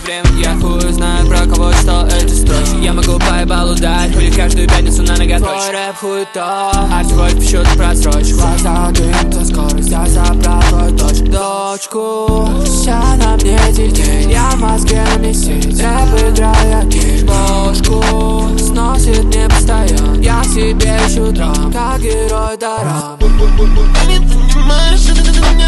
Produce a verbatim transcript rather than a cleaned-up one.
время. Я хуй знаю про кого читал эти строки. Я могу поебалу дать, хули каждую пятницу на ноготочек. Твой рэп хуета, артфойт пищу ты просрочь. Глаза дым, скорость, я забрал твой точку. Дочку, ща на мне детей, я в мозге не сеть. Рэп играя гейм, ложку сносит мне постоянно. Я себе ищу драм, как герой дорам. Понимаешь, это для меня